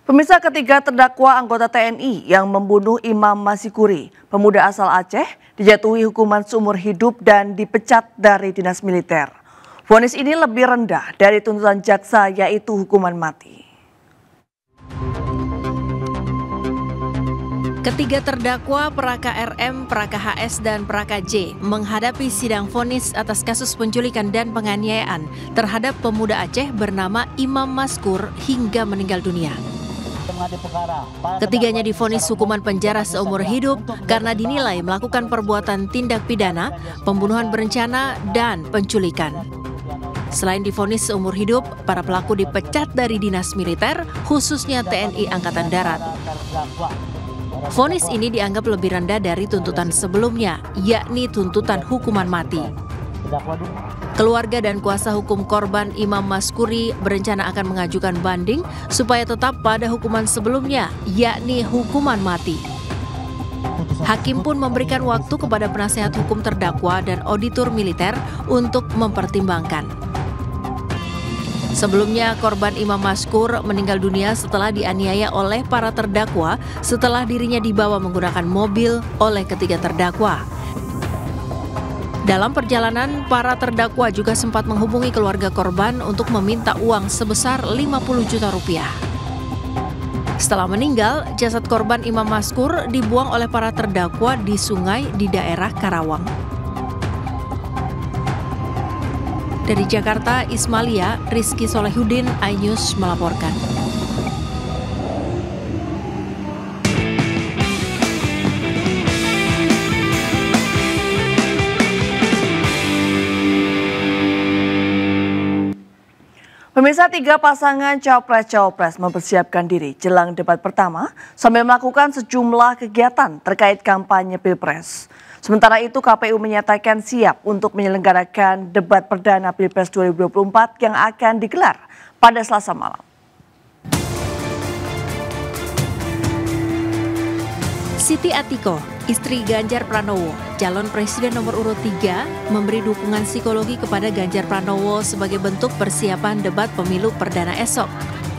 Pemirsa, ketiga terdakwa anggota TNI yang membunuh Imam Masikuri, pemuda asal Aceh, dijatuhi hukuman seumur hidup dan dipecat dari dinas militer. Vonis ini lebih rendah dari tuntutan jaksa, yaitu hukuman mati. Ketiga terdakwa Praka RM, Praka HS, dan Praka J menghadapi sidang vonis atas kasus penculikan dan penganiayaan terhadap pemuda Aceh bernama Imam Maskur hingga meninggal dunia. Ketiganya divonis hukuman penjara seumur hidup karena dinilai melakukan perbuatan tindak pidana, pembunuhan berencana, dan penculikan. Selain divonis seumur hidup, para pelaku dipecat dari dinas militer, khususnya TNI Angkatan Darat. Vonis ini dianggap lebih rendah dari tuntutan sebelumnya, yakni tuntutan hukuman mati. Keluarga dan kuasa hukum korban Imam Maskuri berencana akan mengajukan banding supaya tetap pada hukuman sebelumnya, yakni hukuman mati. Hakim pun memberikan waktu kepada penasehat hukum terdakwa dan auditor militer untuk mempertimbangkan. Sebelumnya, korban Imam Maskur meninggal dunia setelah dianiaya oleh para terdakwa setelah dirinya dibawa menggunakan mobil oleh ketiga terdakwa. Dalam perjalanan, para terdakwa juga sempat menghubungi keluarga korban untuk meminta uang sebesar 50 juta rupiah. Setelah meninggal, jasad korban Imam Maskur dibuang oleh para terdakwa di sungai di daerah Karawang. Dari Jakarta, Ismalia, Rizky Solehudin, iNews melaporkan. Pemirsa, tiga pasangan Capres-Cawapres mempersiapkan diri jelang debat pertama sambil melakukan sejumlah kegiatan terkait kampanye Pilpres. Sementara itu, KPU menyatakan siap untuk menyelenggarakan debat perdana Pilpres 2024 yang akan digelar pada Selasa malam. Siti Atiko, istri Ganjar Pranowo, calon presiden nomor urut 3, memberi dukungan psikologi kepada Ganjar Pranowo sebagai bentuk persiapan debat pemilu perdana esok.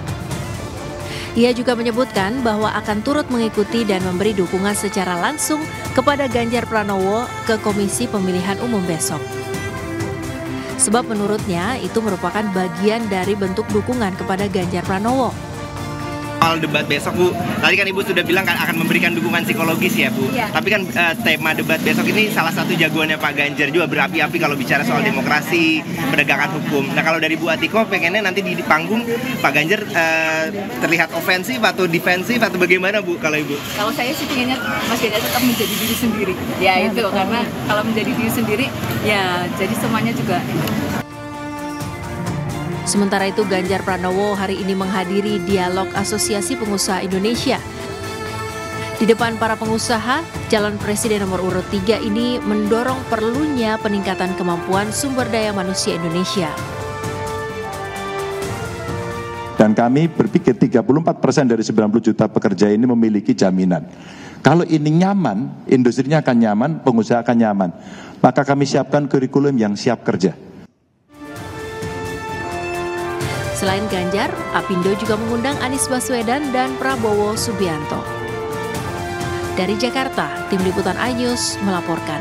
Ia juga menyebutkan bahwa akan turut mengikuti dan memberi dukungan secara langsung kepada Ganjar Pranowo ke Komisi Pemilihan Umum besok. Sebab menurutnya itu merupakan bagian dari bentuk dukungan kepada Ganjar Pranowo. Soal debat besok, Bu, tadi kan Ibu sudah bilang kan akan memberikan dukungan psikologis ya, Bu. Ya. Tapi kan tema debat besok ini salah satu jagoannya Pak Ganjar juga berapi-api kalau bicara soal demokrasi, penegakan hukum. Nah, kalau dari Bu Atiko pengennya nanti di panggung Pak Ganjar terlihat ofensif atau defensif atau bagaimana, Bu, kalau Ibu? Kalau saya sih pengennya Mas Ganjar tetap menjadi diri sendiri. Ya itu, karena kalau menjadi diri sendiri, ya jadi semuanya juga. Sementara itu, Ganjar Pranowo hari ini menghadiri dialog Asosiasi Pengusaha Indonesia. Di depan para pengusaha, calon presiden nomor urut 3 ini mendorong perlunya peningkatan kemampuan sumber daya manusia Indonesia. Dan kami berpikir 34% dari 90 juta pekerja ini memiliki jaminan. Kalau ini nyaman, industrinya akan nyaman, pengusaha akan nyaman. Maka kami siapkan kurikulum yang siap kerja. Selain Ganjar, Apindo juga mengundang Anies Baswedan dan Prabowo Subianto. Dari Jakarta, Tim Liputan iNews melaporkan.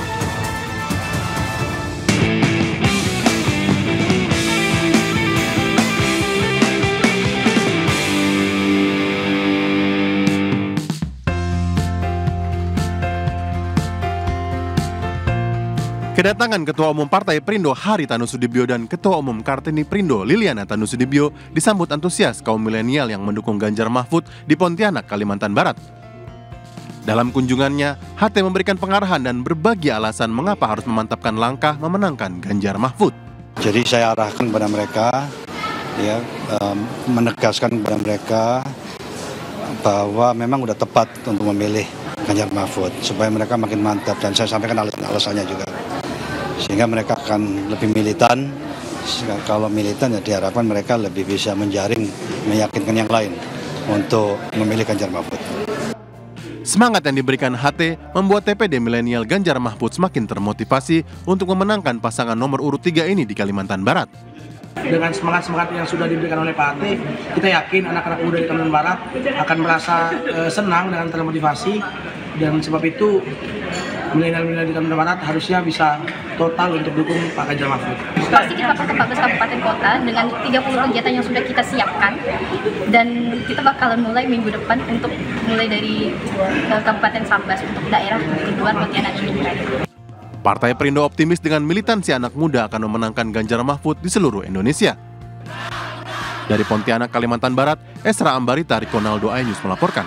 Kedatangan Ketua Umum Partai Perindo Haritanu Sudibyo dan Ketua Umum Kartini Perindo Liliana Tanu Sudibyo disambut antusias kaum milenial yang mendukung Ganjar Mahfud di Pontianak, Kalimantan Barat. Dalam kunjungannya, HT memberikan pengarahan dan berbagi alasan mengapa harus memantapkan langkah memenangkan Ganjar Mahfud. Jadi saya arahkan kepada mereka, ya, menegaskan kepada mereka bahwa memang sudah tepat untuk memilih Ganjar Mahfud supaya mereka makin mantap, dan saya sampaikan alasannya juga. Sehingga mereka akan lebih militan. Kalau militan ya diharapkan mereka lebih bisa menjaring, meyakinkan yang lain untuk memilih Ganjar Mahfud. Semangat yang diberikan HT membuat TPD milenial Ganjar Mahfud semakin termotivasi untuk memenangkan pasangan nomor urut 3 ini di Kalimantan Barat. Dengan semangat-semangat yang sudah diberikan oleh Pak Ate, kita yakin anak-anak muda di Kalimantan Barat akan merasa senang dan termotivasi, dan sebab itu milenial-milenial di Kalimantan Barat harusnya bisa total untuk dukung Pak Ganjar Mahfud. Pasti kita ke 14 kabupaten kota dengan 30 kegiatan yang sudah kita siapkan, dan kita bakalan mulai minggu depan untuk mulai dari Kabupaten Sambas untuk daerah kedua Pontianak ini. Partai Perindo optimis dengan militansi anak muda akan memenangkan Ganjar Mahfud di seluruh Indonesia. Dari Pontianak, Kalimantan Barat, Esra Ambarita, Rikonaldo iNews melaporkan.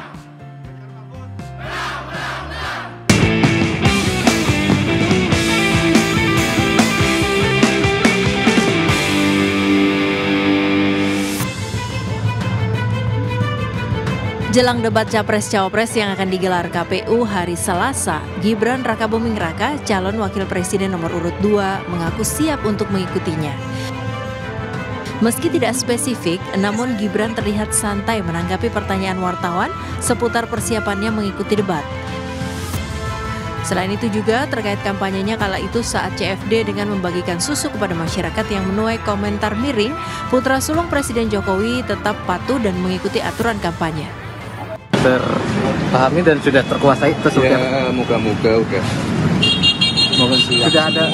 Jelang debat Capres-Cawapres yang akan digelar KPU hari Selasa, Gibran Rakabuming Raka, calon wakil presiden nomor urut 2, mengaku siap untuk mengikutinya. Meski tidak spesifik, namun Gibran terlihat santai menanggapi pertanyaan wartawan seputar persiapannya mengikuti debat. Selain itu juga terkait kampanyenya kala itu saat CFD dengan membagikan susu kepada masyarakat yang menuai komentar miring, putra sulung Presiden Jokowi tetap patuh dan mengikuti aturan kampanye. Terpahami dan sudah terkuasai itu ya, moga-moga udah sudah ada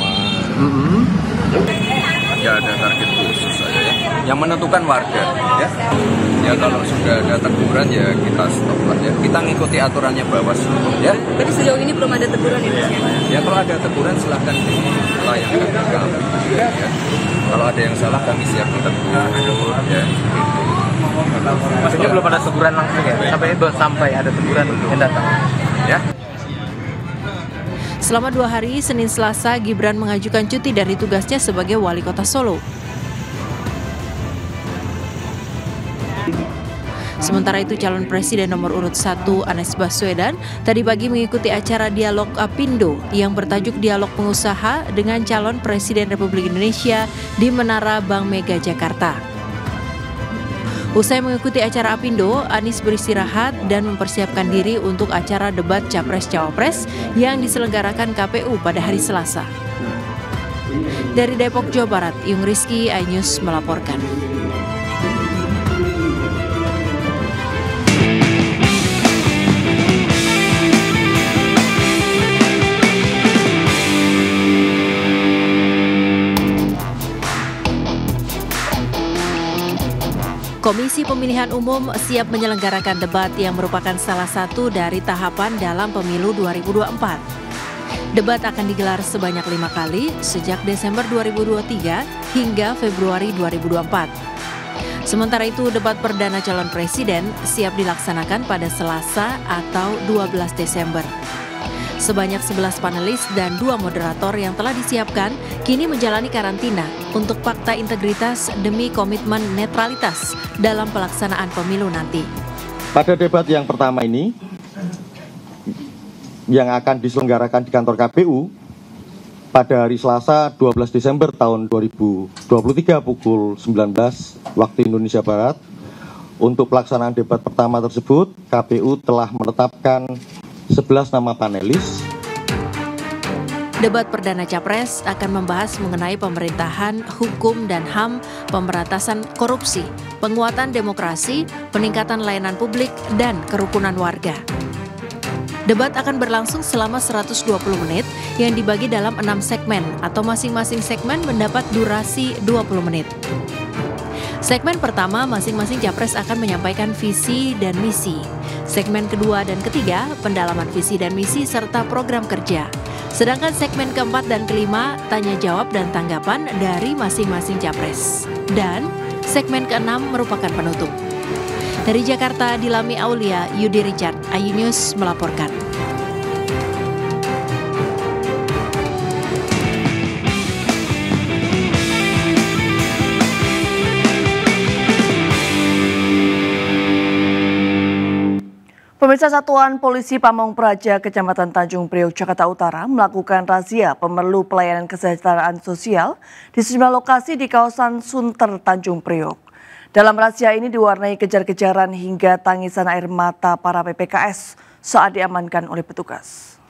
nggak ada target khusus aja ya. Yang menentukan warga ya kalau sudah ada teguran ya kita stop lah ya, kita ngikuti aturannya Bawaslu ya. Tapi sejauh ini belum ada teguran ya, kalau ada teguran silahkan dilayangkan ke kami ya. Kalau ada yang salah kami siap ditegur ya. Maksudnya belum ada teguran langsung ya? Sampai ada teguran yang datang ya? Selama 2 hari, Senin Selasa, Gibran mengajukan cuti dari tugasnya sebagai wali kota Solo. Sementara itu, calon presiden nomor urut 1 Anies Baswedan tadi pagi mengikuti acara dialog Apindo yang bertajuk Dialog Pengusaha dengan calon Presiden Republik Indonesia di Menara Bank Mega Jakarta. Usai mengikuti acara Apindo, Anies beristirahat dan mempersiapkan diri untuk acara debat Capres-Cawapres yang diselenggarakan KPU pada hari Selasa. Dari Depok, Jawa Barat, Yung Rizky, iNews melaporkan. Komisi Pemilihan Umum siap menyelenggarakan debat yang merupakan salah satu dari tahapan dalam pemilu 2024. Debat akan digelar sebanyak 5 kali sejak Desember 2023 hingga Februari 2024. Sementara itu, debat perdana calon presiden siap dilaksanakan pada Selasa atau 12 Desember. Sebanyak 11 panelis dan 2 moderator yang telah disiapkan kini menjalani karantina untuk fakta integritas demi komitmen netralitas dalam pelaksanaan pemilu nanti. Pada debat yang pertama ini, yang akan diselenggarakan di kantor KPU pada hari Selasa 12 Desember tahun 2023 pukul 19 waktu Indonesia Barat, untuk pelaksanaan debat pertama tersebut, KPU telah menetapkan 11 nama panelis. Debat perdana Capres akan membahas mengenai pemerintahan, hukum dan HAM, pemberantasan korupsi, penguatan demokrasi, peningkatan layanan publik, dan kerukunan warga. Debat akan berlangsung selama 120 menit yang dibagi dalam 6 segmen atau masing-masing segmen mendapat durasi 20 menit. Segmen pertama, masing-masing capres akan menyampaikan visi dan misi. Segmen kedua dan ketiga, pendalaman visi dan misi serta program kerja. Sedangkan segmen keempat dan kelima, tanya jawab dan tanggapan dari masing-masing capres. Dan segmen keenam merupakan penutup. Dari Jakarta, Dilami Aulia, Yudi Richard, iNews melaporkan. Pemirsa, Satuan Polisi Pamong Praja Kecamatan Tanjung Priok, Jakarta Utara melakukan razia pemerlu pelayanan kesejahteraan sosial di sejumlah lokasi di kawasan Sunter, Tanjung Priok. Dalam razia ini diwarnai kejar-kejaran hingga tangisan air mata para PPKS saat diamankan oleh petugas.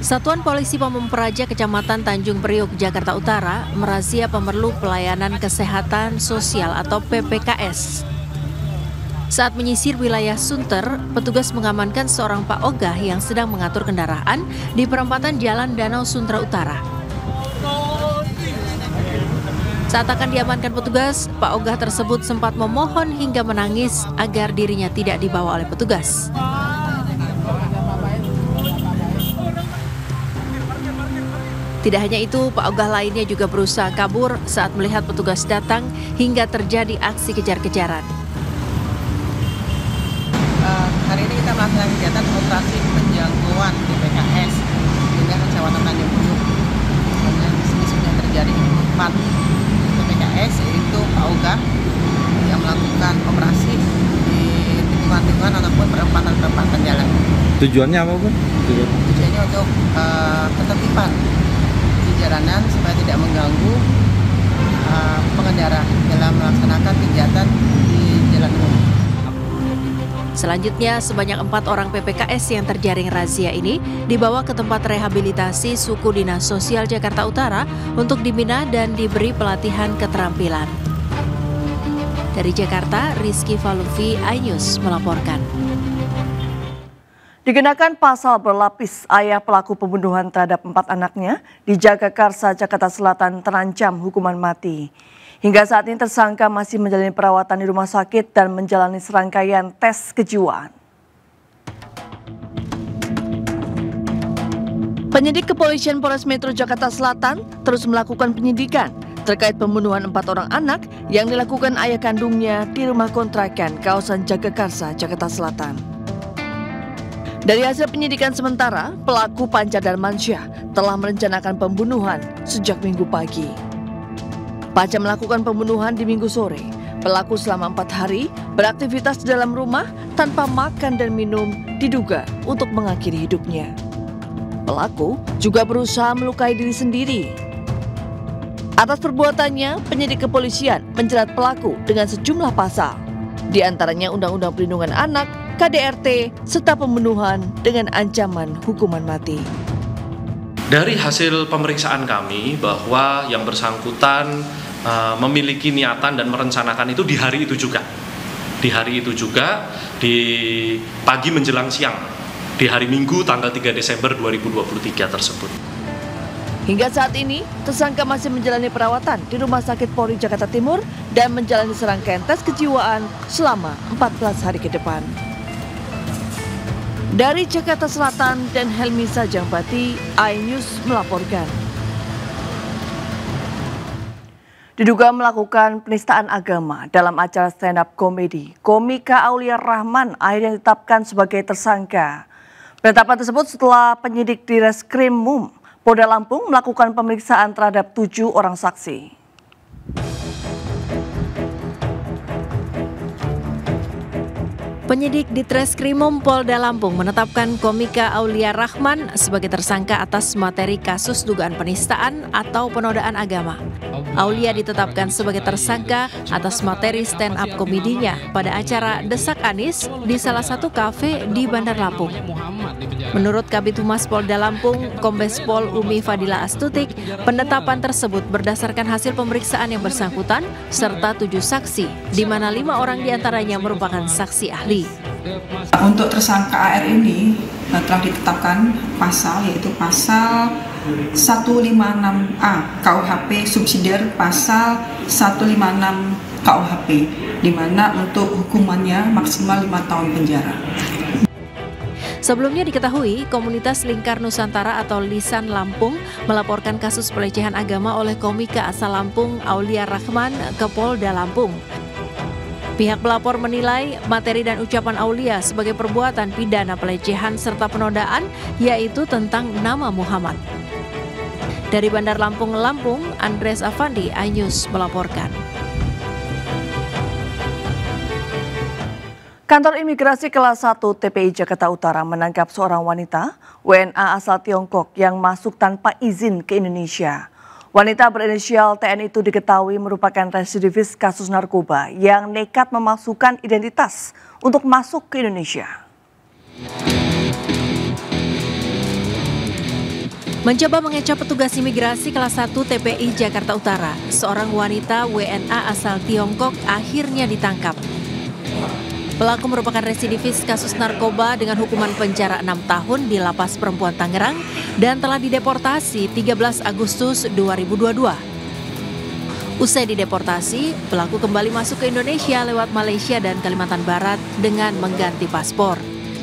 Satuan Polisi Pamung Praja Kecamatan Tanjung Priok, Jakarta Utara merazia pemerlu pelayanan kesehatan sosial atau PPKS. Saat menyisir wilayah Sunter, petugas mengamankan seorang Pak Ogah yang sedang mengatur kendaraan di perempatan Jalan Danau Sunter Utara. Saat akan diamankan petugas, Pak Ogah tersebut sempat memohon hingga menangis agar dirinya tidak dibawa oleh petugas. Tidak hanya itu, Pak Ogah lainnya juga berusaha kabur saat melihat petugas datang hingga terjadi aksi kejar-kejaran. Hari ini kita melaksanakan kegiatan operasi penjangkauan PPKS dengan Kecamatan Tanjung Priok. Dan di sini sudah terjadi 4 PPKS, yaitu Pak Ogah yang melakukan operasi di tikungan-tikungan ataupun perempatan-perempatan jalan. Tujuannya apa, Bu? Tujuannya untuk ketertiban di jalanan supaya tidak mengganggu pengendara dalam melaksanakan kegiatan di jalan umum. Selanjutnya, sebanyak 4 orang PPKS yang terjaring razia ini dibawa ke tempat rehabilitasi Suku Dinas Sosial Jakarta Utara untuk dibina dan diberi pelatihan keterampilan. Dari Jakarta, Rizky Falufi, iNews melaporkan. Dikenakan pasal berlapis, ayah pelaku pembunuhan terhadap 4 anaknya di Jagakarsa, Jakarta Selatan terancam hukuman mati. Hingga saat ini tersangka masih menjalani perawatan di rumah sakit dan menjalani serangkaian tes kejiwaan. Penyidik Kepolisian Polres Metro Jakarta Selatan terus melakukan penyidikan terkait pembunuhan 4 orang anak yang dilakukan ayah kandungnya di rumah kontrakan kawasan Jagakarsa, Jakarta Selatan. Dari hasil penyidikan sementara, pelaku Panca Darmansyah telah merencanakan pembunuhan sejak Minggu pagi. Panca melakukan pembunuhan di Minggu sore. Pelaku selama 4 hari beraktivitas di dalam rumah tanpa makan dan minum, diduga untuk mengakhiri hidupnya. Pelaku juga berusaha melukai diri sendiri. Atas perbuatannya, penyidik kepolisian menjerat pelaku dengan sejumlah pasal, di antaranya Undang-Undang Perlindungan Anak, KDRT, serta pembunuhan dengan ancaman hukuman mati. Dari hasil pemeriksaan kami bahwa yang bersangkutan memiliki niatan dan merencanakan itu di hari itu juga. Di hari itu juga, di pagi menjelang siang, di hari Minggu tanggal 3 Desember 2023 tersebut. Hingga saat ini, tersangka masih menjalani perawatan di Rumah Sakit Polri Jakarta Timur dan menjalani serangkaian tes kejiwaan selama 14 hari ke depan. Dari Jakarta Selatan dan Helmi Sajangbati, iNews melaporkan. Diduga melakukan penistaan agama dalam acara stand-up komedi, komika Aulia Rahman akhirnya ditetapkan sebagai tersangka. Penetapan tersebut setelah penyidik di Reskrimum Polda Lampung melakukan pemeriksaan terhadap 7 orang saksi. Penyidik di Treskrimum Polda Lampung menetapkan komika Aulia Rahman sebagai tersangka atas materi kasus dugaan penistaan atau penodaan agama. Aulia ditetapkan sebagai tersangka atas materi stand-up komedinya pada acara Desak Anies di salah satu kafe di Bandar Lampung. Menurut Kabid Humas Polda Lampung, Kombes Pol Umi Fadila Astutik, penetapan tersebut berdasarkan hasil pemeriksaan yang bersangkutan serta 7 saksi, di mana 5 orang diantaranya merupakan saksi ahli. Untuk tersangka AR ini telah ditetapkan pasal, yaitu pasal 156A KUHP subsidiar pasal 156 KUHP, di mana untuk hukumannya maksimal 5 tahun penjara. Sebelumnya diketahui, komunitas Lingkar Nusantara atau Lisan Lampung melaporkan kasus pelecehan agama oleh komika asal Lampung Aulia Rahman ke Polda Lampung. Pihak pelapor menilai materi dan ucapan Aulia sebagai perbuatan pidana pelecehan serta penodaan, yaitu tentang nama Muhammad. Dari Bandar Lampung, Andres Afandi, iNews melaporkan. Kantor Imigrasi Kelas 1 TPI Jakarta Utara menangkap seorang wanita WNA asal Tiongkok yang masuk tanpa izin ke Indonesia. Wanita berinisial TN itu diketahui merupakan residivis kasus narkoba yang nekat memasukkan identitas untuk masuk ke Indonesia. Mencoba mengecoh petugas imigrasi kelas 1 TPI Jakarta Utara, seorang wanita WNA asal Tiongkok akhirnya ditangkap. Pelaku merupakan residivis kasus narkoba dengan hukuman penjara 6 tahun di Lapas Perempuan Tangerang dan telah dideportasi 13 Agustus 2022. Usai dideportasi, pelaku kembali masuk ke Indonesia lewat Malaysia dan Kalimantan Barat dengan mengganti paspor.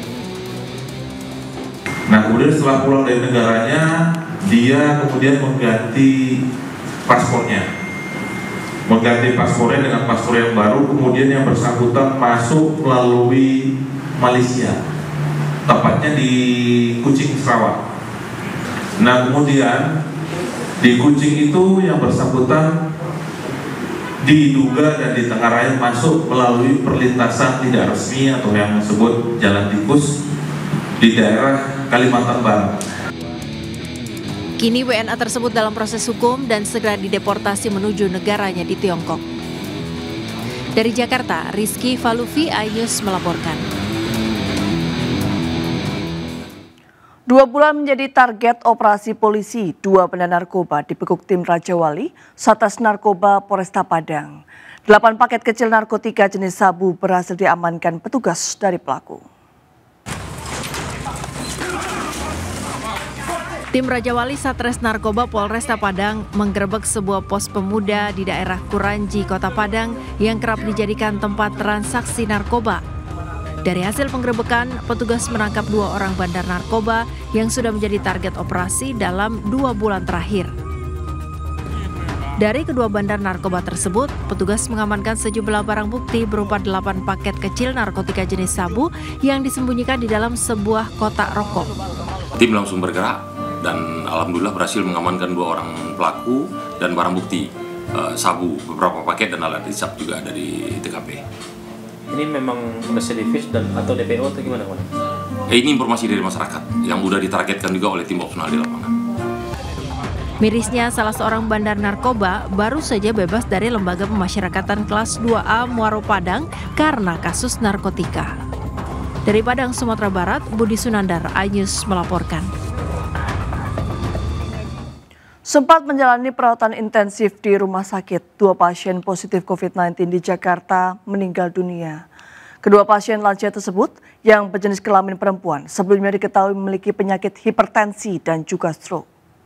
Nah, kemudian setelah pulang dari negaranya, dia kemudian mengganti paspornya. Mengganti paspornya dengan paspor yang baru, kemudian yang bersangkutan masuk melalui Malaysia, tepatnya di Kuching, Sarawak. Nah, kemudian di Kuching itu yang bersangkutan diduga dan ditengarai masuk melalui perlintasan tidak resmi atau yang disebut jalan tikus di daerah Kalimantan Barat. Kini WNA tersebut dalam proses hukum dan segera dideportasi menuju negaranya di Tiongkok. Dari Jakarta, Rizky Falufi, iNews melaporkan. 2 bulan menjadi target operasi polisi, 2 benda narkoba dibekuk tim Raja Wali, Satres Narkoba Polresta Padang. 8 paket kecil narkotika jenis sabu berhasil diamankan petugas dari pelaku. Tim Raja Wali Satres Narkoba Polresta Padang menggerebek sebuah pos pemuda di daerah Kuranji, Kota Padang yang kerap dijadikan tempat transaksi narkoba. Dari hasil penggerebekan, petugas menangkap 2 orang bandar narkoba yang sudah menjadi target operasi dalam 2 bulan terakhir. Dari kedua bandar narkoba tersebut, petugas mengamankan sejumlah barang bukti berupa 8 paket kecil narkotika jenis sabu yang disembunyikan di dalam sebuah kotak rokok. Tim langsung bergerak dan alhamdulillah berhasil mengamankan 2 orang pelaku dan barang bukti sabu, beberapa paket dan alat hisap juga ada di TKP. Ini memang residivis dan atau DPO atau gimana, Pak? Ini informasi dari masyarakat yang sudah ditargetkan juga oleh tim operasional di lapangan. Mirisnya, salah seorang bandar narkoba baru saja bebas dari Lembaga Pemasyarakatan Kelas 2A Muaro Padang karena kasus narkotika. Dari Padang, Sumatera Barat, Budi Sunandar, iNews melaporkan. Sempat menjalani perawatan intensif di rumah sakit, 2 pasien positif COVID-19 di Jakarta meninggal dunia. Kedua pasien lansia tersebut yang berjenis kelamin perempuan sebelumnya diketahui memiliki penyakit hipertensi dan juga stroke.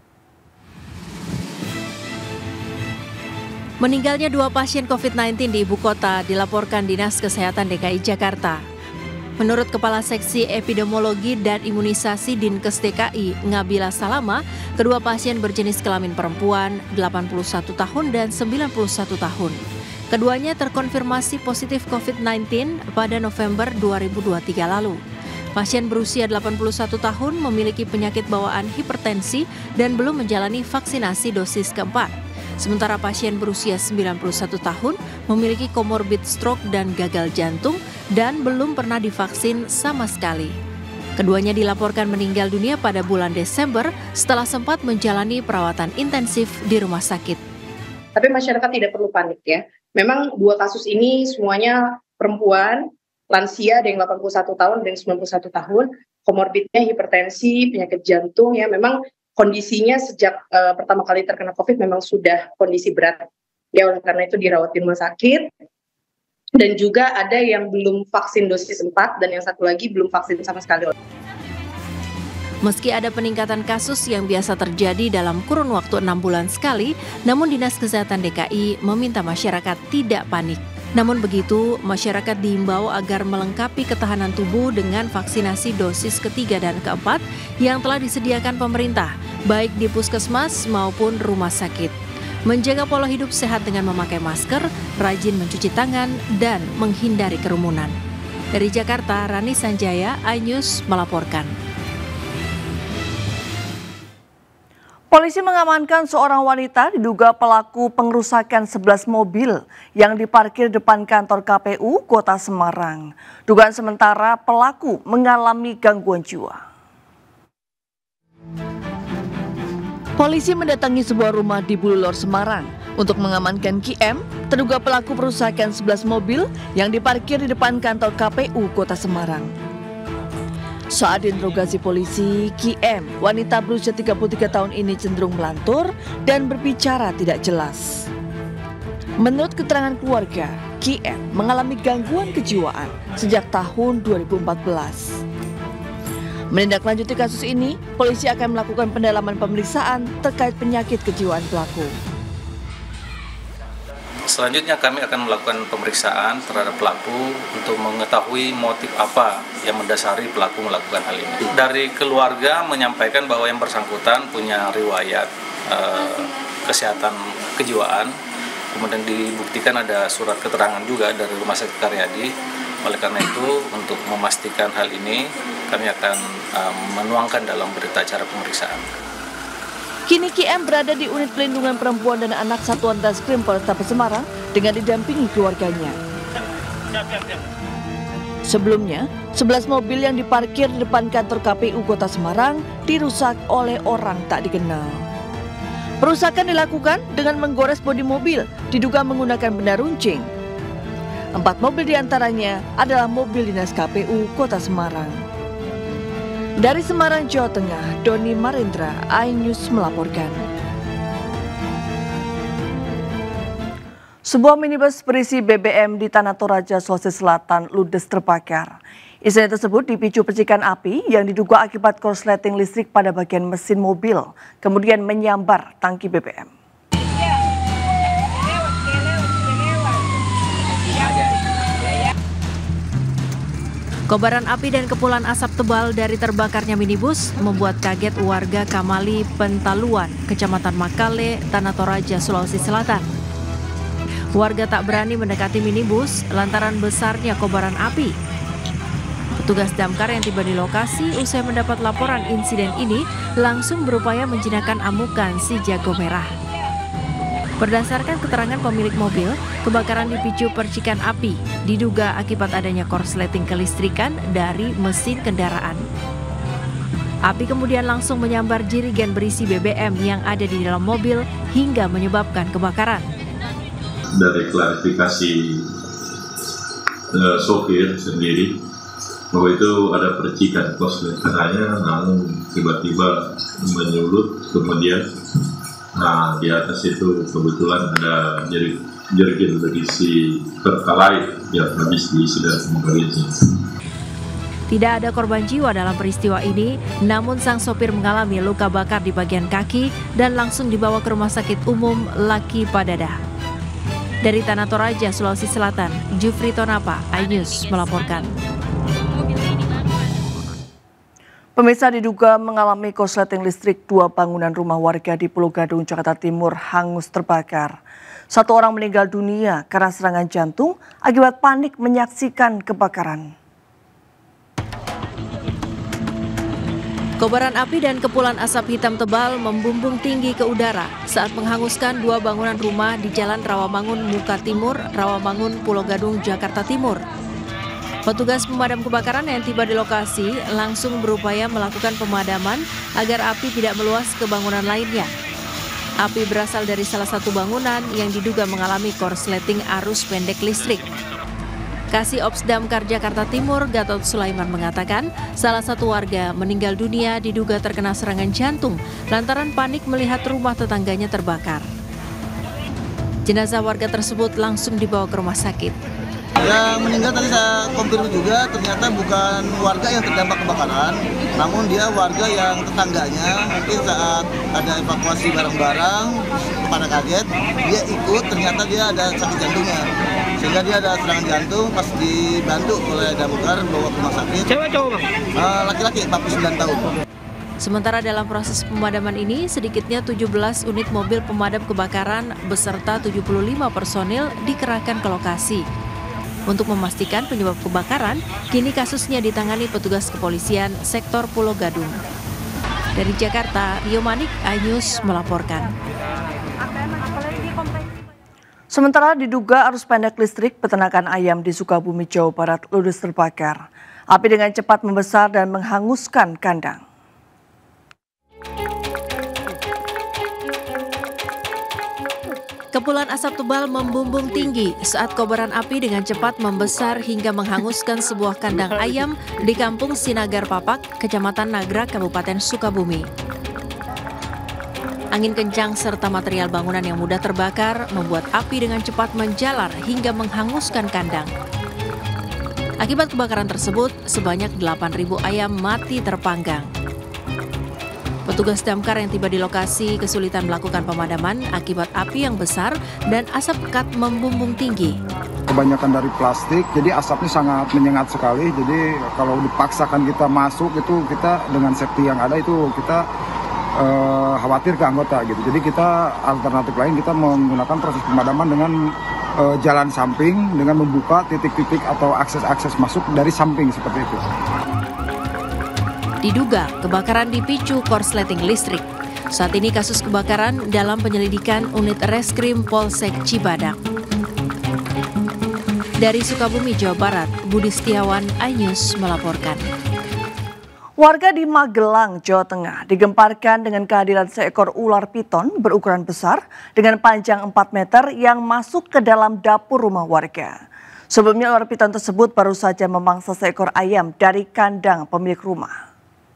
Meninggalnya 2 pasien COVID-19 di ibu kota dilaporkan Dinas Kesehatan DKI Jakarta. Menurut Kepala Seksi Epidemiologi dan Imunisasi Dinkes DKI, Ngabila Salama, kedua pasien berjenis kelamin perempuan, 81 tahun dan 91 tahun. Keduanya terkonfirmasi positif COVID-19 pada November 2023 lalu. Pasien berusia 81 tahun memiliki penyakit bawaan hipertensi dan belum menjalani vaksinasi dosis keempat. Sementara pasien berusia 91 tahun memiliki komorbid stroke dan gagal jantung dan belum pernah divaksin sama sekali. Keduanya dilaporkan meninggal dunia pada bulan Desember setelah sempat menjalani perawatan intensif di rumah sakit. Tapi masyarakat tidak perlu panik ya. Memang 2 kasus ini semuanya perempuan, lansia ada yang 81 tahun dan 91 tahun, komorbidnya hipertensi, penyakit jantung ya, memang kondisinya sejak pertama kali terkena COVID memang sudah kondisi berat. Ya, oleh karena itu dirawat di rumah sakit. Dan juga ada yang belum vaksin dosis 4 dan yang satu lagi belum vaksin sama sekali. Meski ada peningkatan kasus yang biasa terjadi dalam kurun waktu 6 bulan sekali, namun Dinas Kesehatan DKI meminta masyarakat tidak panik. Namun begitu, masyarakat diimbau agar melengkapi ketahanan tubuh dengan vaksinasi dosis ketiga dan keempat yang telah disediakan pemerintah, baik di puskesmas maupun rumah sakit. Menjaga pola hidup sehat dengan memakai masker, rajin mencuci tangan, dan menghindari kerumunan. Dari Jakarta, Rani Sanjaya, iNews melaporkan. Polisi mengamankan seorang wanita diduga pelaku pengerusakan 11 mobil yang diparkir depan kantor KPU Kota Semarang. Dugaan sementara pelaku mengalami gangguan jiwa. Polisi mendatangi sebuah rumah di Bululor, Semarang untuk mengamankan QM, terduga pelaku perusakan 11 mobil yang diparkir di depan kantor KPU Kota Semarang. Saat diinterogasi polisi, Ki M, wanita berusia 33 tahun ini cenderung melantur dan berbicara tidak jelas. Menurut keterangan keluarga, Ki M mengalami gangguan kejiwaan sejak tahun 2014. Menindaklanjuti kasus ini, polisi akan melakukan pendalaman pemeriksaan terkait penyakit kejiwaan pelaku. Selanjutnya kami akan melakukan pemeriksaan terhadap pelaku untuk mengetahui motif apa yang mendasari pelaku melakukan hal ini. Dari keluarga menyampaikan bahwa yang bersangkutan punya riwayat kesehatan kejiwaan, kemudian dibuktikan ada surat keterangan juga dari Rumah Sakit Karyadi. Oleh karena itu, untuk memastikan hal ini, kami akan menuangkan dalam berita acara pemeriksaan. Kini Ki M berada di Unit Pelindungan Perempuan dan Anak Satuan Reskrim Polrestabes Semarang dengan didampingi keluarganya. Sebelumnya, 11 mobil yang diparkir di depan kantor KPU Kota Semarang dirusak oleh orang tak dikenal. Perusakan dilakukan dengan menggores bodi mobil, diduga menggunakan benda runcing. 4 mobil diantaranya adalah mobil dinas KPU Kota Semarang. Dari Semarang, Jawa Tengah, Doni Marindra, iNews melaporkan. Sebuah minibus berisi BBM di Tanah Toraja, Sulawesi Selatan ludes terbakar. Insiden tersebut dipicu percikan api yang diduga akibat korsleting listrik pada bagian mesin mobil, kemudian menyambar tangki BBM. Kobaran api dan kepulan asap tebal dari terbakarnya minibus membuat kaget warga Kamali Pentaluan, Kecamatan Makale, Tanah Toraja, Sulawesi Selatan. Warga tak berani mendekati minibus lantaran besarnya kobaran api. Petugas damkar yang tiba di lokasi usai mendapat laporan insiden ini langsung berupaya menjinakkan amukan si jago merah. Berdasarkan keterangan pemilik mobil, kebakaran dipicu percikan api, diduga akibat adanya korsleting kelistrikan dari mesin kendaraan. Api kemudian langsung menyambar jerigen berisi BBM yang ada di dalam mobil hingga menyebabkan kebakaran. Dari klarifikasi sopir sendiri, bahwa itu ada percikan korsletingnya, namun tiba-tiba menyulut kemudian. Nah, di atas itu kebetulan ada jerigen berisi pertalite yang habis diisi dari mobil ini. Tidak ada korban jiwa dalam peristiwa ini, namun sang sopir mengalami luka bakar di bagian kaki dan langsung dibawa ke Rumah Sakit Umum Laki Padada. Dari Tanah Toraja, Sulawesi Selatan, Jufri Tonapa, iNews melaporkan. Pemirsa, diduga mengalami korsleting listrik 2 bangunan rumah warga di Pulau Gadung, Jakarta Timur hangus terbakar. 1 orang meninggal dunia karena serangan jantung akibat panik menyaksikan kebakaran. Kobaran api dan kepulan asap hitam tebal membumbung tinggi ke udara saat menghanguskan 2 bangunan rumah di Jalan Rawamangun Muka Timur, Rawamangun, Pulau Gadung, Jakarta Timur. Petugas pemadam kebakaran yang tiba di lokasi langsung berupaya melakukan pemadaman agar api tidak meluas ke bangunan lainnya. Api berasal dari salah satu bangunan yang diduga mengalami korsleting arus pendek listrik. Kasih Ops Damkar Jakarta Timur, Gatot Sulaiman mengatakan salah satu warga meninggal dunia diduga terkena serangan jantung lantaran panik melihat rumah tetangganya terbakar. Jenazah warga tersebut langsung dibawa ke rumah sakit. Yang meninggal tadi saya konfirmasi juga ternyata bukan warga yang terdampak kebakaran, namun dia warga yang tetangganya mungkin saat ada evakuasi barang-barang pada kaget, dia ikut ternyata dia ada sakit jantungnya. Sehingga dia ada serangan jantung pas dibantu oleh damkar bawa ke rumah sakit. Cewek cowok bang? Laki-laki 49 tahun. Sementara dalam proses pemadaman ini, sedikitnya 17 unit mobil pemadam kebakaran beserta 75 personil dikerahkan ke lokasi. Untuk memastikan penyebab kebakaran, kini kasusnya ditangani petugas kepolisian sektor Pulau Gadung. Dari Jakarta, Rio Manik, iNews melaporkan. Sementara diduga arus pendek listrik peternakan ayam di Sukabumi, Jawa Barat ludes terbakar. Api dengan cepat membesar dan menghanguskan kandang. Kepulan asap tebal membumbung tinggi saat kobaran api dengan cepat membesar hingga menghanguskan sebuah kandang ayam di Kampung Sinagar Papak, Kecamatan Nagrag, Kabupaten Sukabumi. Angin kencang serta material bangunan yang mudah terbakar membuat api dengan cepat menjalar hingga menghanguskan kandang. Akibat kebakaran tersebut, sebanyak 8.000 ayam mati terpanggang. Petugas damkar yang tiba di lokasi kesulitan melakukan pemadaman akibat api yang besar dan asap pekat membumbung tinggi. Kebanyakan dari plastik, jadi asapnya sangat menyengat sekali. Jadi kalau dipaksakan kita masuk itu kita dengan safety yang ada itu kita khawatir ke anggota gitu. Jadi kita alternatif lain kita menggunakan proses pemadaman dengan jalan samping dengan membuka titik-titik atau akses-akses masuk dari samping seperti itu. Diduga kebakaran dipicu korsleting listrik. Saat ini kasus kebakaran dalam penyelidikan unit Reskrim Polsek Cibadak. Dari Sukabumi, Jawa Barat, Budi Setiawan, iNews melaporkan. Warga di Magelang, Jawa Tengah digemparkan dengan kehadiran seekor ular piton berukuran besar dengan panjang 4 meter yang masuk ke dalam dapur rumah warga. Sebelumnya ular piton tersebut baru saja memangsa seekor ayam dari kandang pemilik rumah.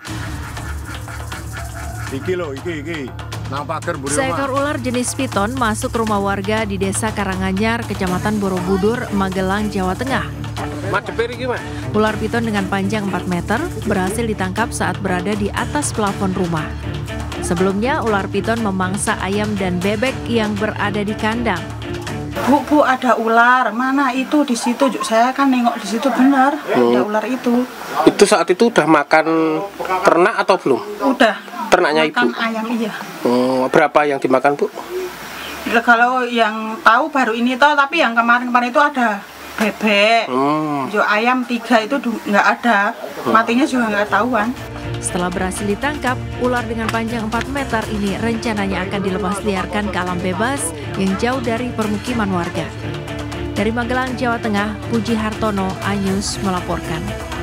Seekor ular jenis piton masuk rumah warga di Desa Karanganyar, Kecamatan Borobudur, Magelang, Jawa Tengah. Ular piton dengan panjang 4 meter berhasil ditangkap saat berada di atas plafon rumah. Sebelumnya ular piton memangsa ayam dan bebek yang berada di kandang. Bu, ada ular. Mana itu di situ? Saya kan nengok di situ benar. Ada ular itu. Itu saat itu udah makan ternak atau belum? Udah. Ternaknya makan ibu? Ayam, iya. Berapa yang dimakan, Bu? Kalau yang tahu baru ini toh, tapi yang kemarin-kemarin itu ada bebek. Ayam 3 itu nggak ada. Matinya juga nggak tahuan. Setelah berhasil ditangkap, ular dengan panjang 4 meter ini rencananya akan dilepas liarkan ke alam bebas yang jauh dari permukiman warga. Dari Magelang, Jawa Tengah, Puji Hartono, iNews melaporkan.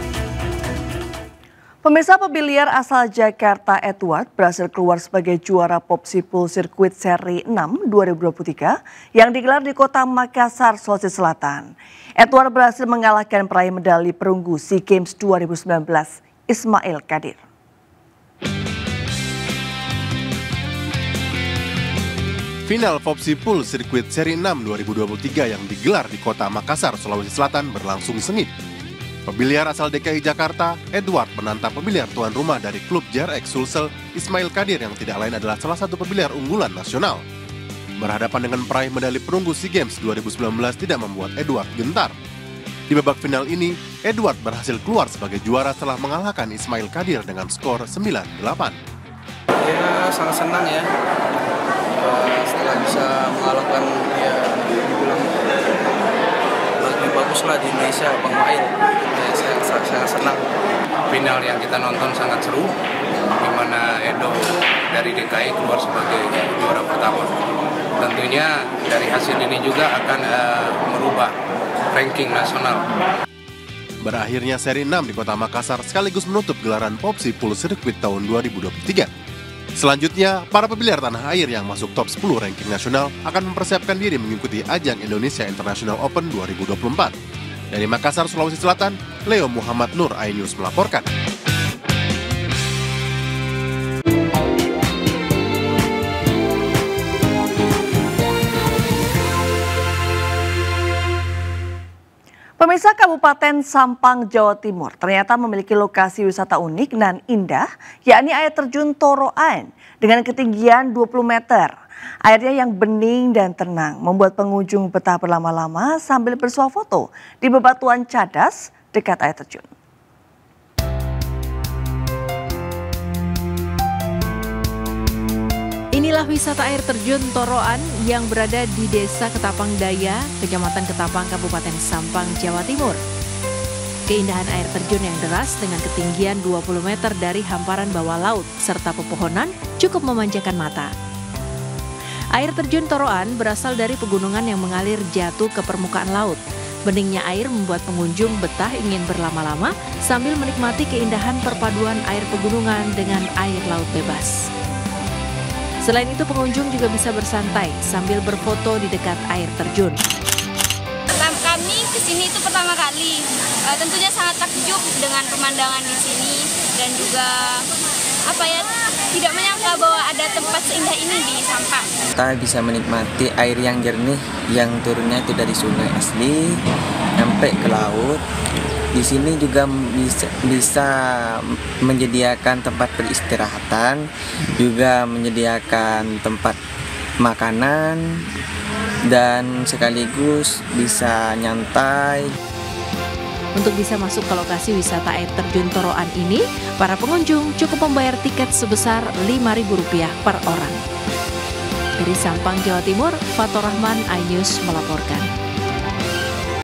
Pemirsa, pebiliar asal Jakarta Edward berhasil keluar sebagai juara Popsipool Sirkuit Seri 6 2023 yang digelar di kota Makassar, Sulawesi Selatan. Edward berhasil mengalahkan peraih medali perunggu SEA Games 2019, Ismail Kadir. Final Popsipool Sirkuit Seri 6 2023 yang digelar di kota Makassar, Sulawesi Selatan berlangsung sengit. Pebiliar asal DKI Jakarta, Edward menantang pebiliar tuan rumah dari klub JRX Sulsel, Ismail Kadir yang tidak lain adalah salah satu pebiliar unggulan nasional. Berhadapan dengan peraih medali perunggu SEA Games 2019 tidak membuat Edward gentar. Di babak final ini, Edward berhasil keluar sebagai juara setelah mengalahkan Ismail Kadir dengan skor 9-8. Ya, sangat senang ya. Setelah bisa mengalahkan ya dibilang lebih bagus lah di Indonesia, Bang Mail. Ya, saya sangat senang. Final yang kita nonton sangat seru, di mana Edo dari DKI keluar sebagai juara pertama. Tentunya dari hasil ini juga akan merubah ranking nasional. Berakhirnya Seri 6 di kota Makassar sekaligus menutup gelaran Popsipool Sirkuit tahun 2023. Selanjutnya, para pebiliar tanah air yang masuk top 10 ranking nasional akan mempersiapkan diri mengikuti ajang Indonesia International Open 2024. Dari Makassar, Sulawesi Selatan, Leo Muhammad Nur, iNews melaporkan. Pemirsa, Kabupaten Sampang, Jawa Timur ternyata memiliki lokasi wisata unik dan indah, yakni air terjun Toroan dengan ketinggian 20 meter. Airnya yang bening dan tenang membuat pengunjung betah berlama-lama sambil bersuah foto di bebatuan cadas dekat air terjun. Inilah wisata air terjun Toroan yang berada di Desa Ketapang Daya, Kecamatan Ketapang, Kabupaten Sampang, Jawa Timur. Keindahan air terjun yang deras dengan ketinggian 20 meter dari hamparan bawah laut serta pepohonan cukup memanjakan mata. Air terjun Toroan berasal dari pegunungan yang mengalir jatuh ke permukaan laut. Beningnya air membuat pengunjung betah ingin berlama-lama sambil menikmati keindahan perpaduan air pegunungan dengan air laut bebas. Selain itu, pengunjung juga bisa bersantai sambil berfoto di dekat air terjun. Kami kesini itu pertama kali, tentunya sangat takjub dengan pemandangan di sini dan juga tidak menyangka bahwa ada tempat seindah ini di Sampang. Kita bisa menikmati air yang jernih yang turunnya itu dari sungai asli sampai ke laut. Di sini juga bisa menyediakan tempat peristirahatan, juga menyediakan tempat makanan, dan sekaligus bisa nyantai. Untuk bisa masuk ke lokasi wisata air terjun Toroan ini, para pengunjung cukup membayar tiket sebesar Rp5.000 per orang. Dari Sampang, Jawa Timur, Fathur Rahman, iNews melaporkan.